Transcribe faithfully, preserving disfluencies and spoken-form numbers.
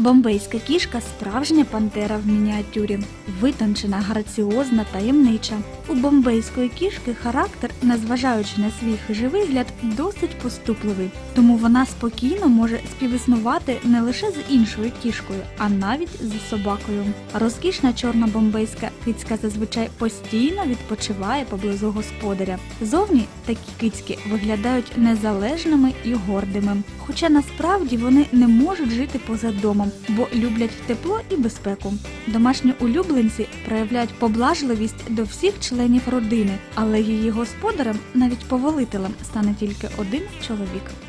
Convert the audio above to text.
Бомбейська кішка – справжня пантера в мініатюрі. Витончена, граціозна, таємнича. У бомбейської кішки характер, незважаючи на свій хижий вигляд, досить поступливий. Тому вона спокійно може співіснувати не лише з іншою кішкою, а навіть з собакою. Розкішна чорна бомбейська кицька зазвичай постійно відпочиває поблизу господаря. Зовні такі кицьки виглядають незалежними і гордими. Хоча насправді вони не можуть жити поза домом, бо люблять тепло і безпеку. Домашні улюбленці проявляють поблажливість до всіх членів родини, але її господарем, навіть повелителем, стане тільки один чоловік.